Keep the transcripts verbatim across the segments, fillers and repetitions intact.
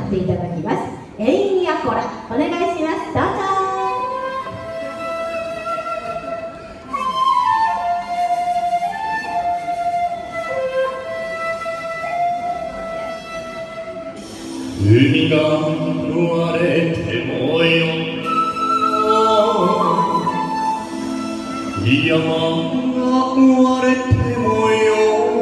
っていただきます。エインヤコラ、お願いします。どうぞ。 海が割れてもよ、山が割れてもよ、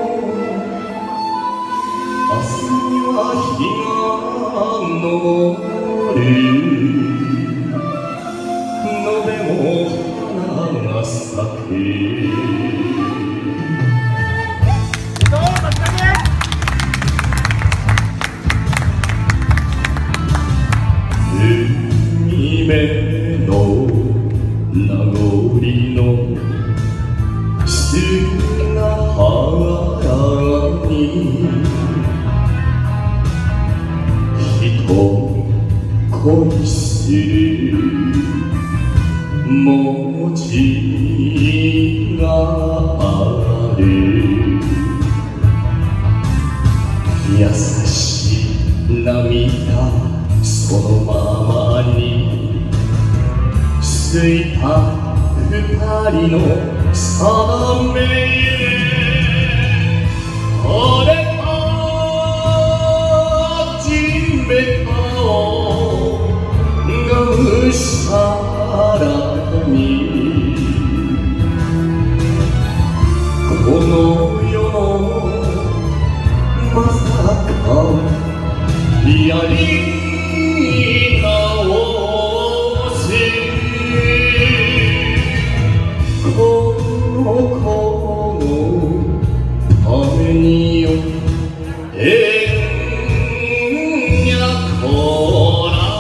明日には日が昇る。野辺も花が咲く。海辺の名残の静な原に人恋する文字がある。優しい涙そのままについた二人の定めへ俺た地べたをがむしゃらにこの世のまさかやり直すこの子のためによえんやこら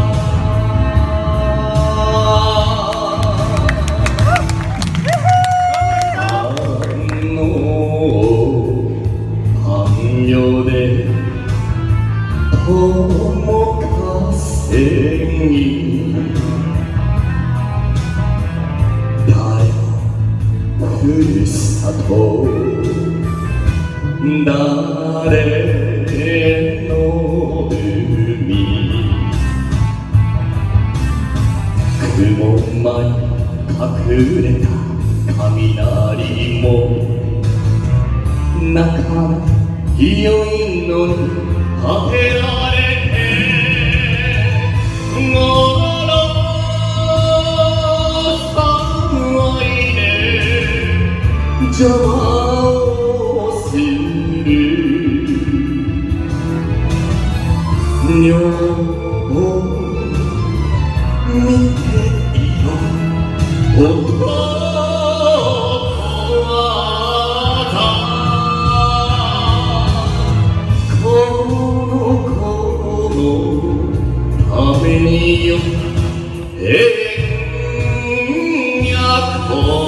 あの半夜で友風に誰もふるさと誰の海雲間に隠れた雷も仲間良いのに果てられてのろ騒いで邪魔をする女を見ていろ男はこの子のためによえんやこ